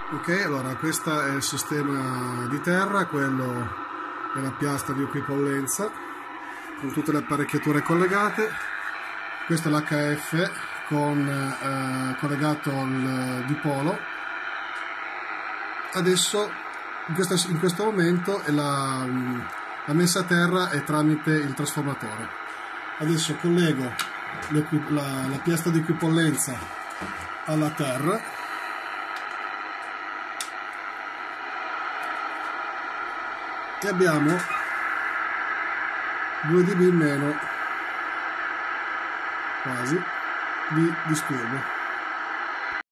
Ok, allora questo è il sistema di terra, quello è la piastra di equipollenza con tutte le apparecchiature collegate. Questo è l'HF collegato al dipolo. Adesso in questo momento la messa a terra è tramite il trasformatore. Adesso collego la piastra di equipollenza alla terra e abbiamo 2 dB in meno quasi di disturbo.